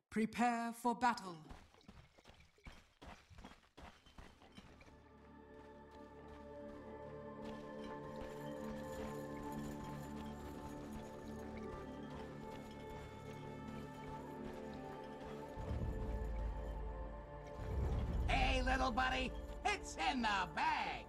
Prepare for battle. Hey, little buddy, it's in the bag.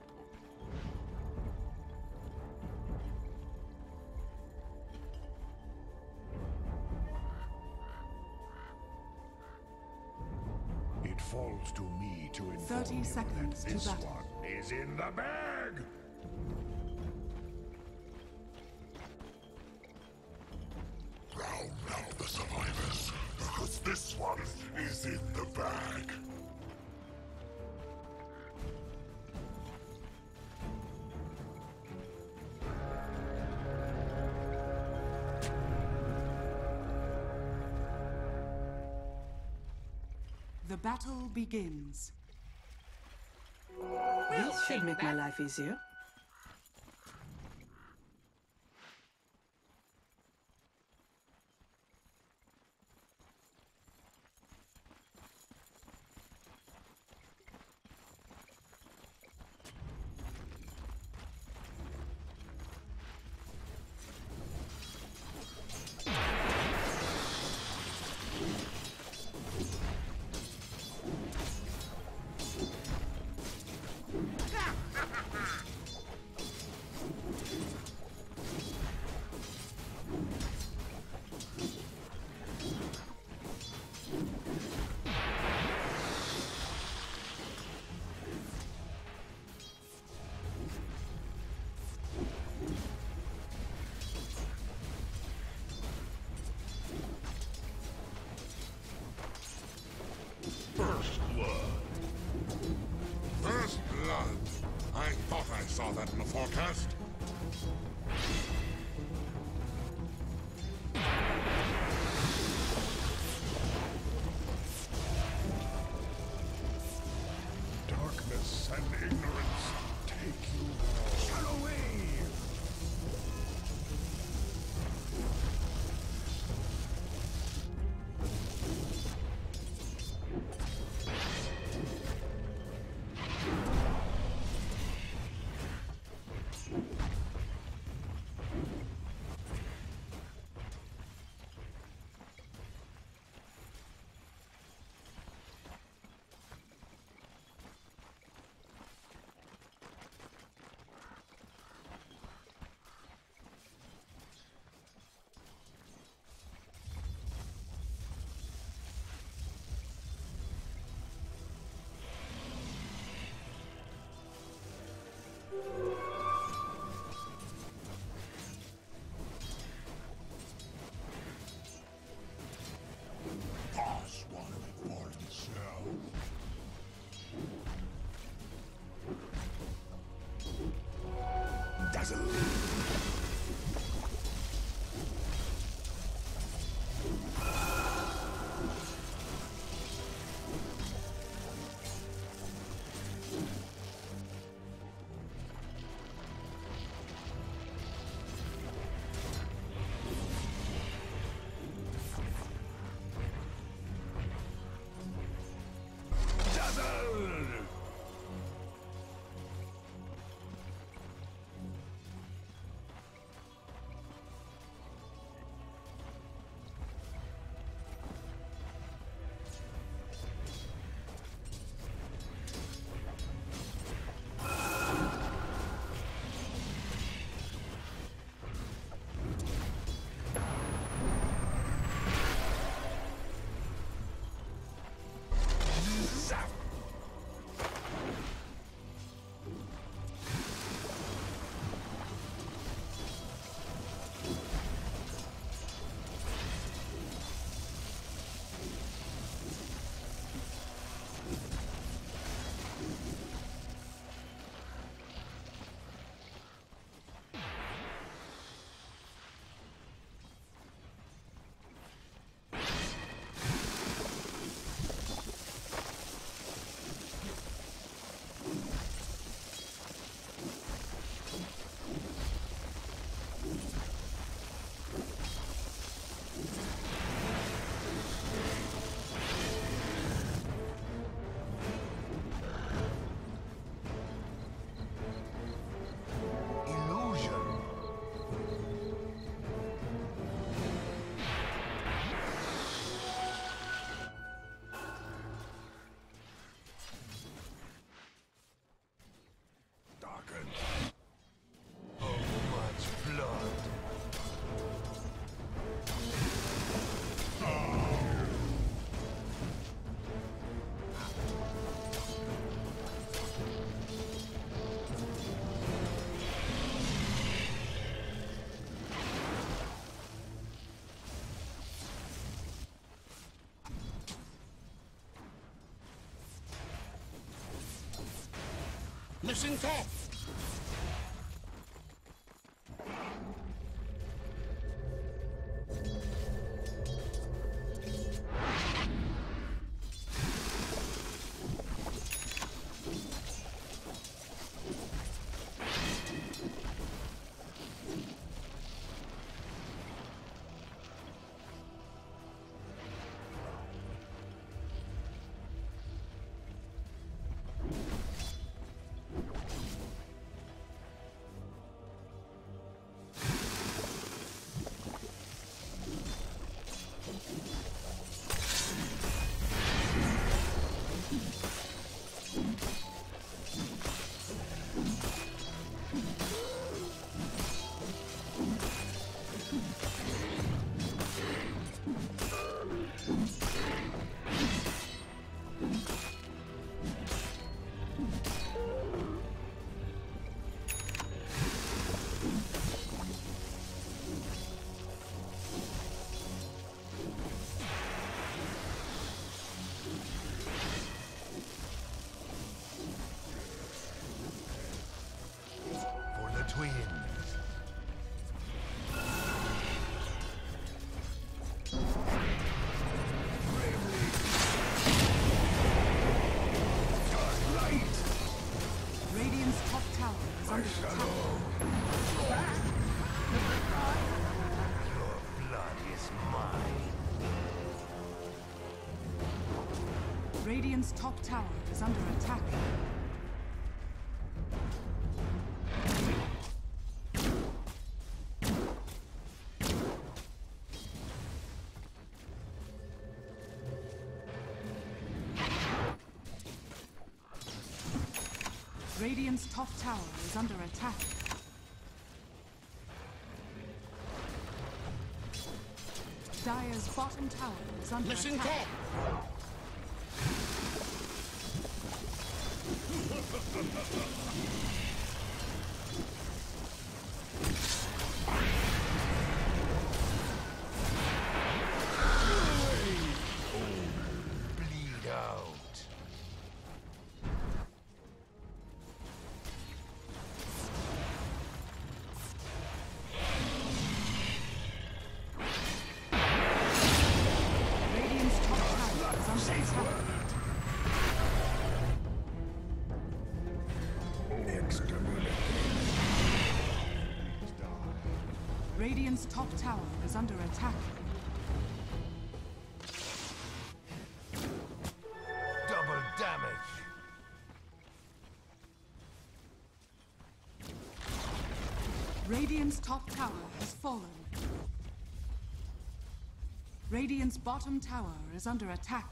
It falls to me to inform 30 you seconds that to this battle. one is in the bag! Round now the survivors, because this one is in the bag. The battle begins. This should make my life easier. First blood. First blood. I thought I saw that in the forecast. Darkness and ignorance take you all. Shadow Wave! Listen top! Twins. Radiant's top tower is under attack. Your blood is mine. Radiant's top tower is under attack. Radiant's top tower is under attack. Dire's bottom tower is under Listen attack. top! Bleed out. Radiant's top tower is under attack. Radiant's top tower is under attack. Double damage. Radiant's top tower has fallen. Radiant's bottom tower is under attack.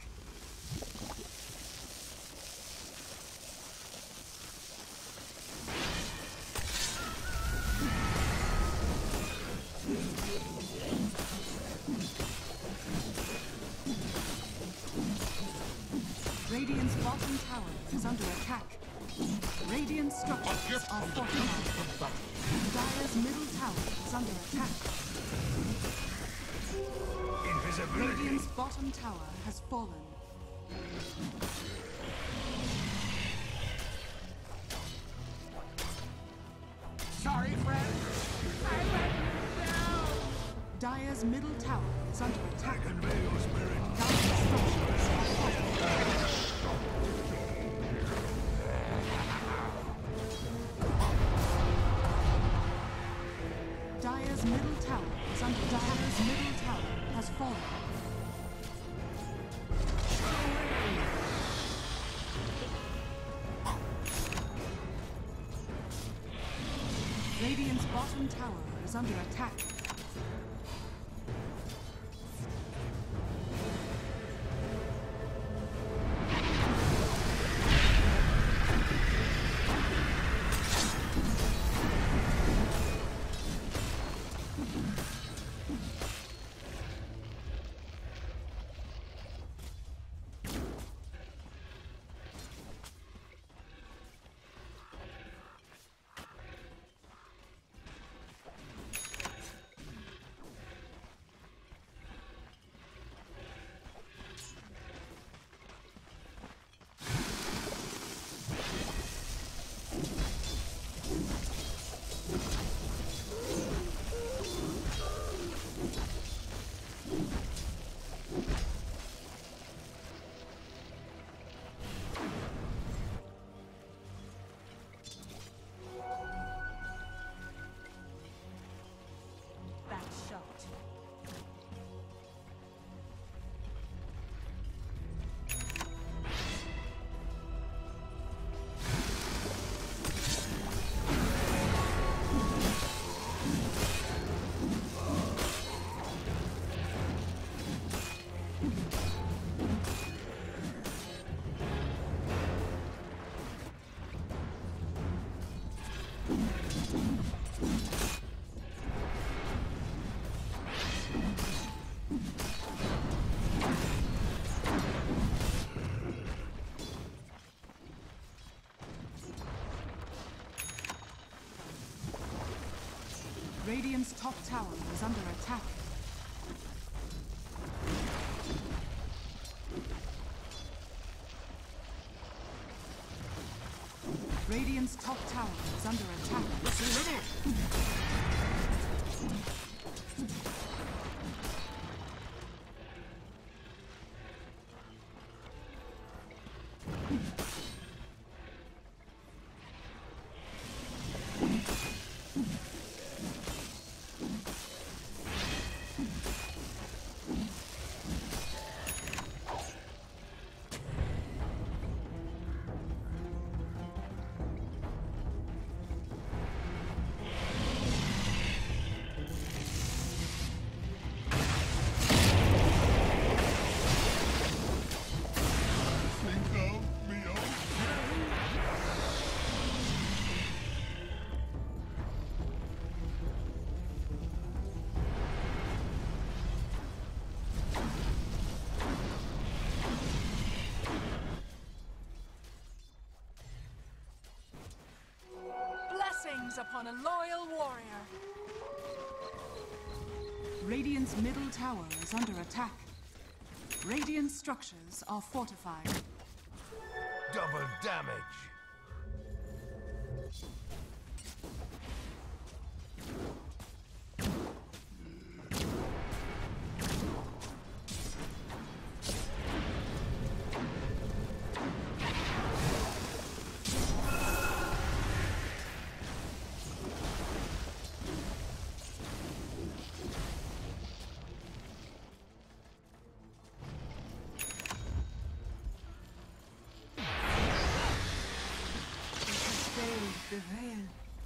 Radiant's bottom tower is under attack. Radiant structures are fortified. Dire's middle tower is under attack. Invisibility. Radiant's bottom tower has fallen. Sorry, friend. I let you down. Dire's middle tower is under attack. Convey your spirit. Dire's structures are fortified. Dire's middle tower is under Dire's middle tower has fallen. Radiant's bottom tower is under attack. top tower is under attack. Radiant's top tower is under attack. Blessings upon a loyal warrior. Radiant's middle tower is under attack. Radiant structures are fortified. Double damage. Prevail.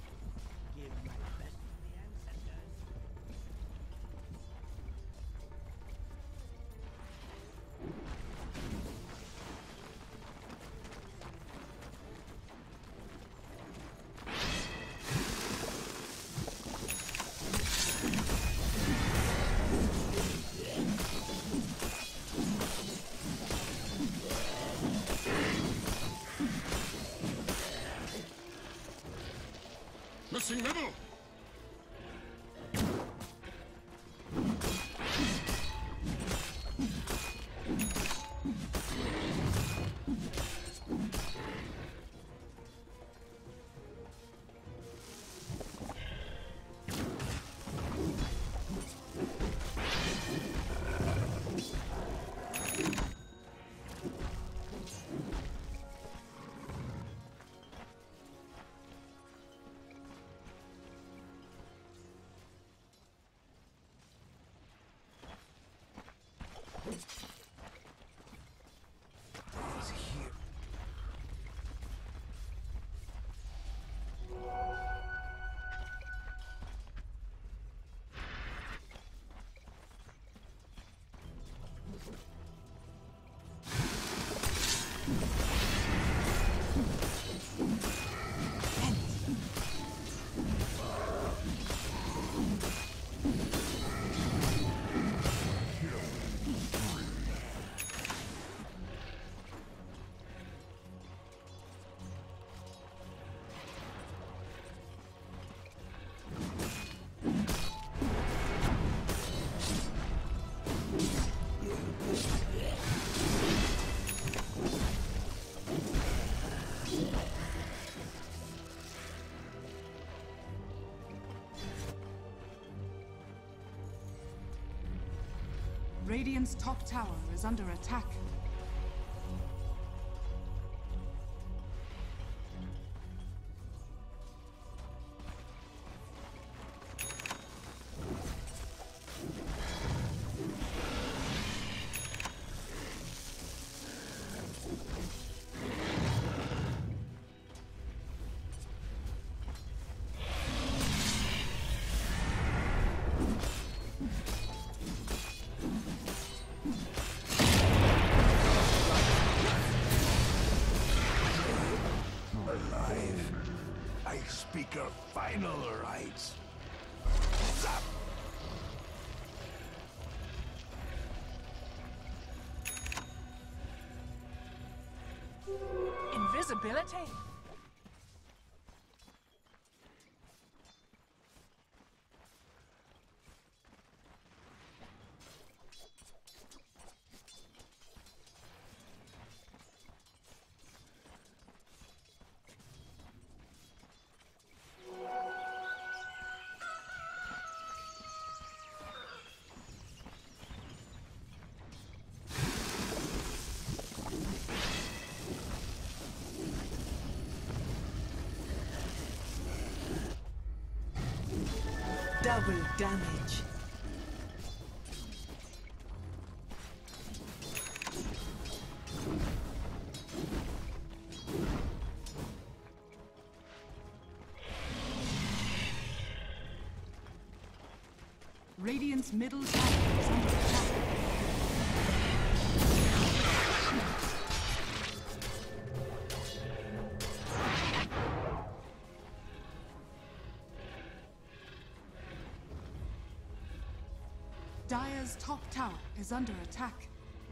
Missing middle! He's here. Radiant's top tower is under attack. I speak of final rights. Zap! Invisibility? Double damage. Radiant's middle tower is under attack. Dire's top tower is under attack.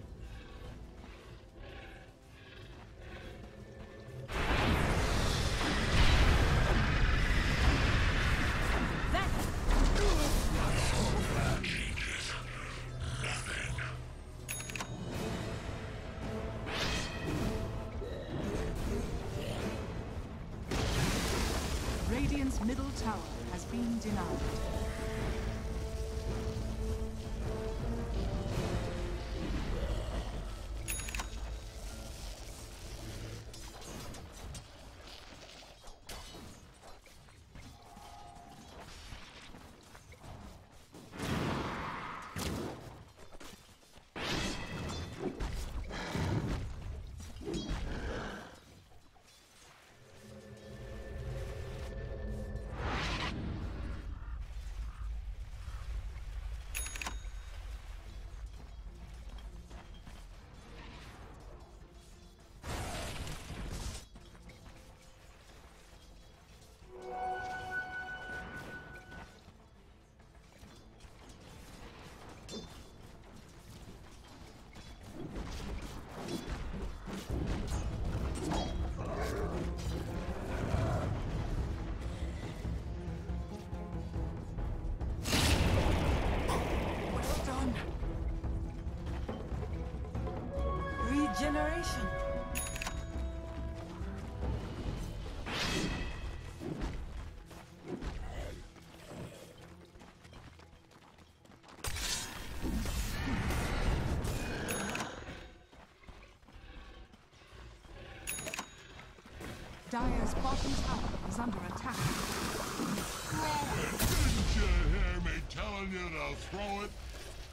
Radiant's middle tower has been denied. Regeneration. Dire's bottom tower is under attack. Throw it! Didn't you hear me telling you to throw it?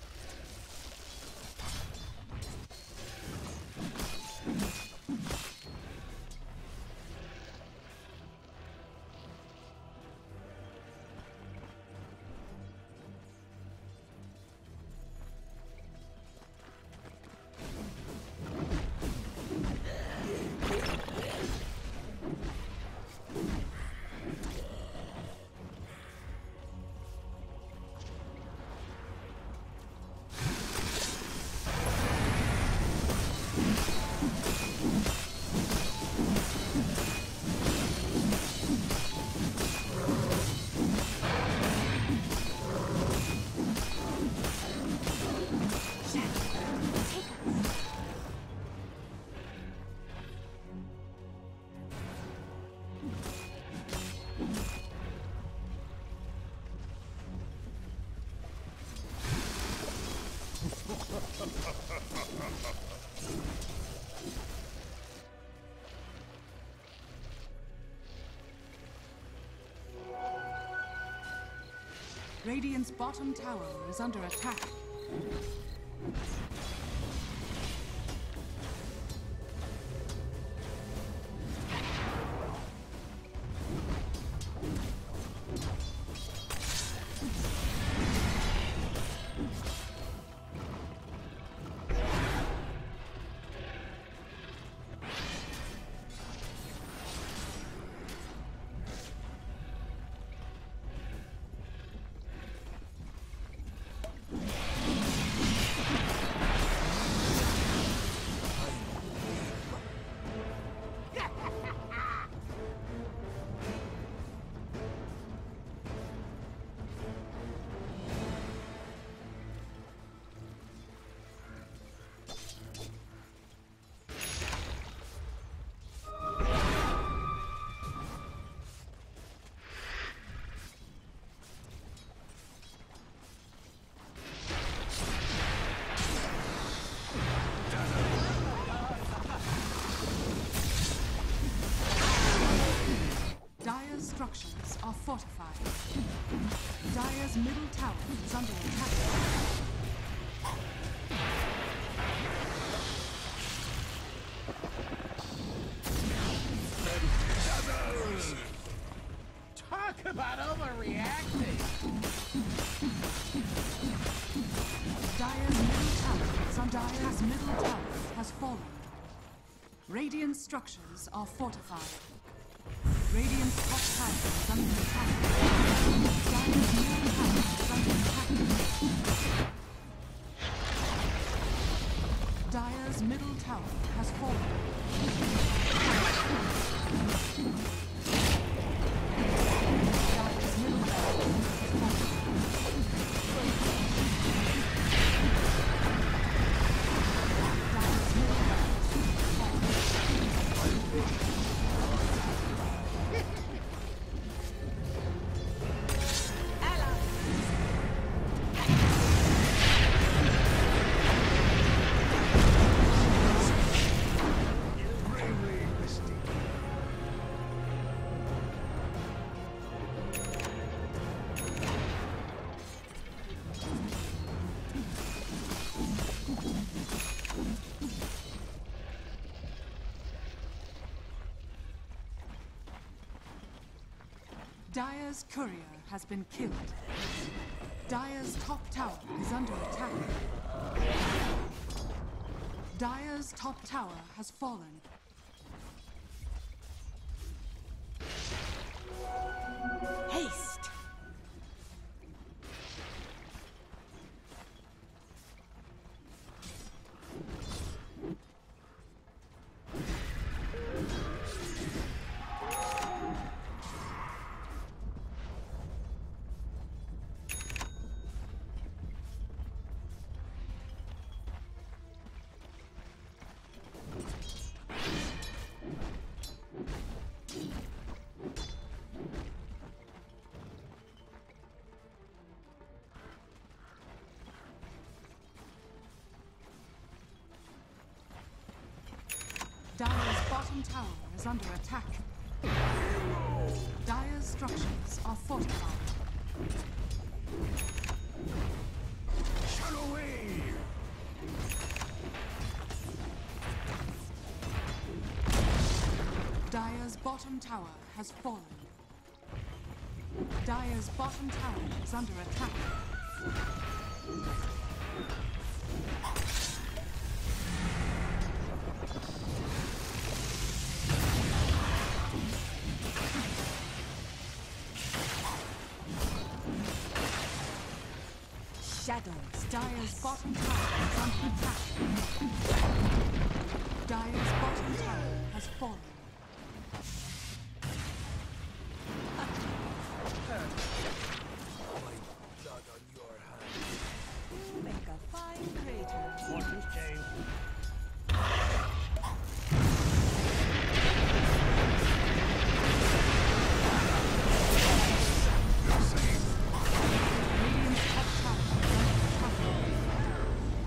Radiant's bottom tower is under attack. Dire's structures are fortified. Dire's middle tower is under attack. Talk about overreacting. Dire's middle tower is under Dire's middle tower has fallen. Radiant structures are fortified. Radiant's top tower is under attack. Dire's middle tower is under attack. Dire's middle tower has fallen. Dire's middle tower has fallen. Dire's middle tower has fallen. Dire's courier has been killed. Dire's top tower is under attack. Dire's top tower has fallen. Haste! Dire's bottom tower is under attack. Dire's structures are fortified. Shut away! Dire's bottom tower has fallen. Dire's bottom tower is under attack. Shadows. Dire's bottom tower is under attack. Dire's bottom tower has fallen. My blood on your hands. You make a fine crater. Fortune's changed. Radiant's top tower is under attack.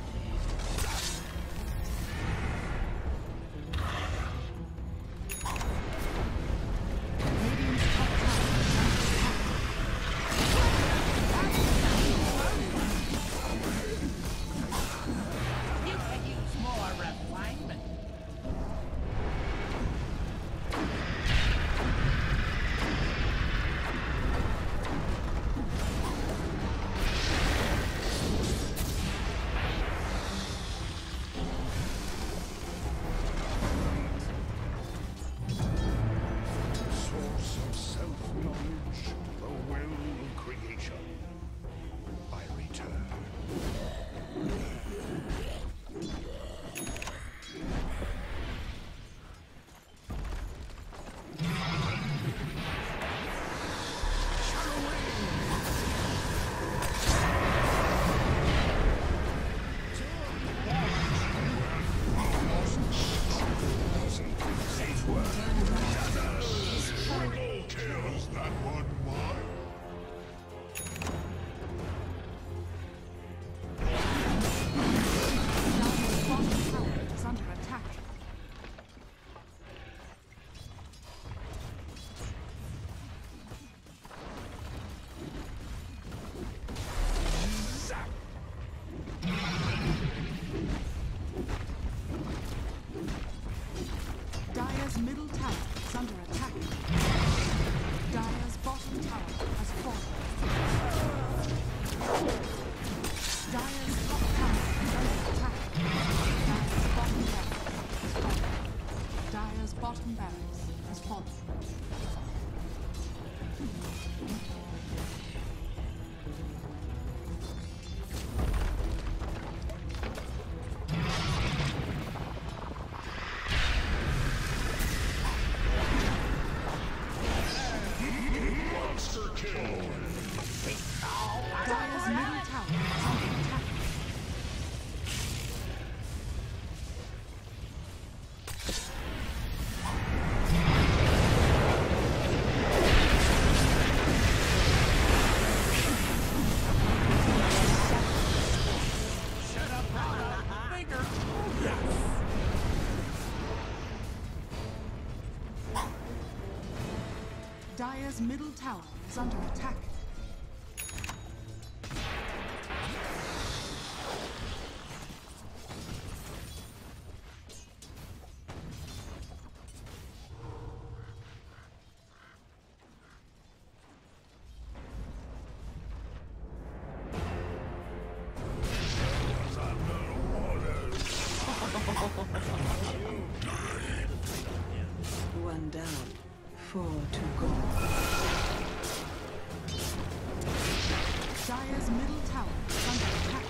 Dire's middle tower is under attack. One down, 4 to go. Dire's middle tower is under attack.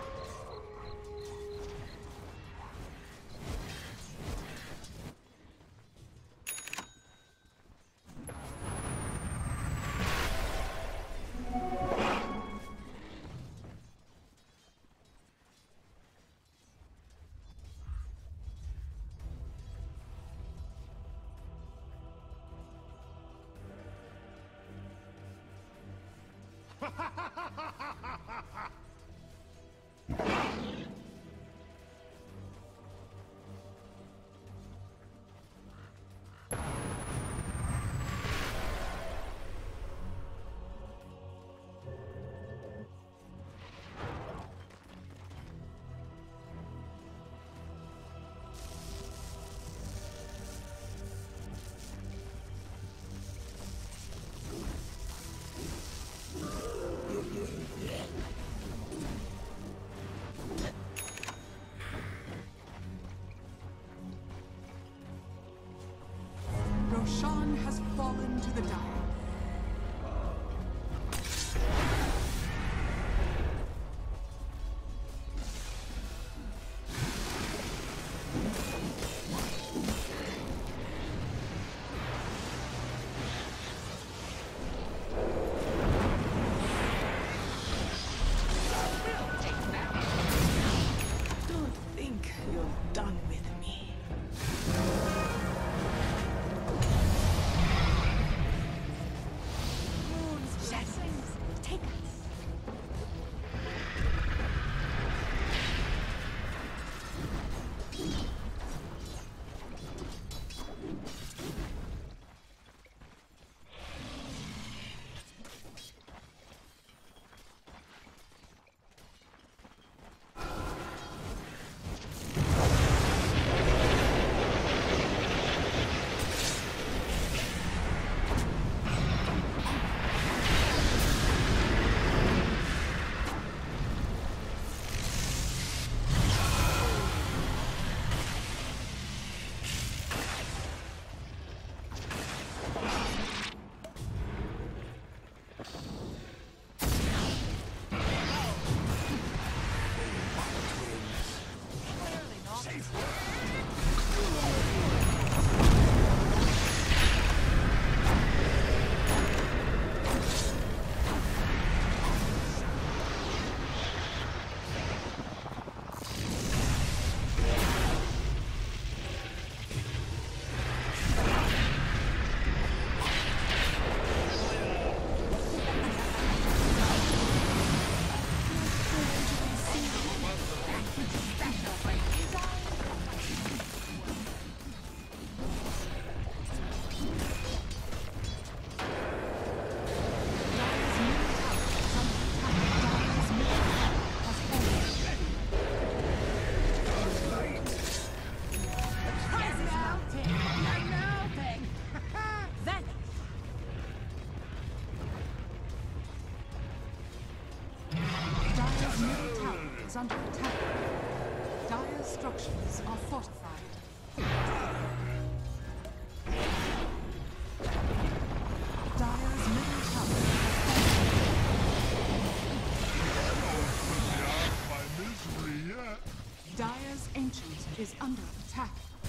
Roshan has fallen to the Dire. Don't think you're done with me. Blessings, take us. Dire's middle tower is under attack. Dire's structures are fortified. Dire's middle tower My misery yet. Dire's ancient is under attack.